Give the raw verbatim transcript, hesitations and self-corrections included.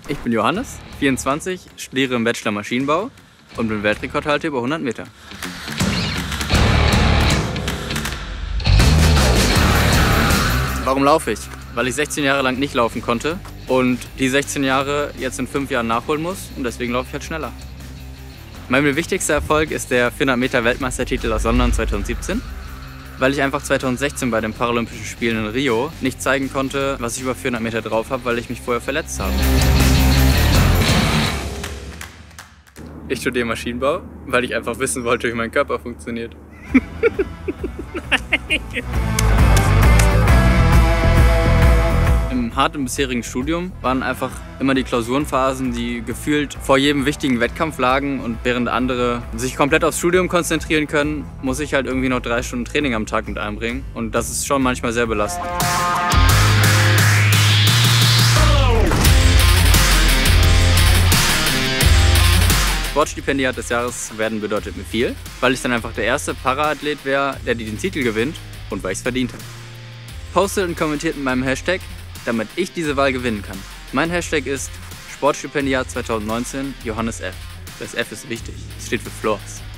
Ich bin Johannes, vierundzwanzig, studiere im Bachelor Maschinenbau und bin Weltrekordhalter über hundert Meter. Warum laufe ich? Weil ich sechzehn Jahre lang nicht laufen konnte und die sechzehn Jahre jetzt in fünf Jahren nachholen muss und deswegen laufe ich halt schneller. Mein wichtigster Erfolg ist der vierhundert Meter Weltmeistertitel aus London zweitausendsiebzehn, weil ich einfach zweitausendsechzehn bei den Paralympischen Spielen in Rio nicht zeigen konnte, was ich über vierhundert Meter drauf habe, weil ich mich vorher verletzt habe. Ich studiere Maschinenbau, weil ich einfach wissen wollte, wie mein Körper funktioniert. Im harten bisherigen Studium waren einfach immer die Klausurenphasen, die gefühlt vor jedem wichtigen Wettkampf lagen, und während andere sich komplett aufs Studium konzentrieren können, muss ich halt irgendwie noch drei Stunden Training am Tag mit einbringen, und das ist schon manchmal sehr belastend. Sportstipendiat des Jahres zu werden bedeutet mir viel, weil ich dann einfach der erste Paraathlet wäre, der den Titel gewinnt, und weil ich es verdient habe. Postet und kommentiert mit meinem Hashtag, damit ich diese Wahl gewinnen kann. Mein Hashtag ist Sportstipendiat zweitausendneunzehn Johannes F. Das F ist wichtig, es steht für Floors.